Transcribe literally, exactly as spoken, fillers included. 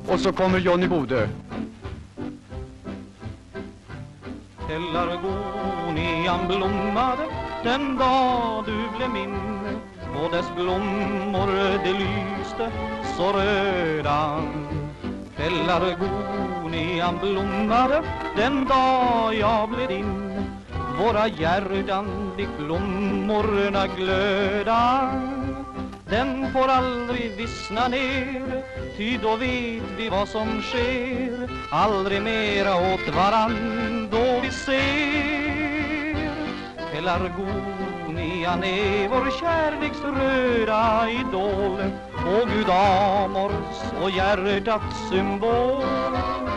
Och så kommer Johnny Bode. Pelargonian blommade den dag du blev min, och dess blommor det lyste så röda. Pelargonian blommade den dag jag blev din, våra hjärtan likt blommorna glöda. Den får aldrig vissna ner, ty då vet vi vad som sker. Aldrig mera åt varann då vi ser. Pelargonian är vår kärleks röda idol, och Gud Amors och hjärtats symbol.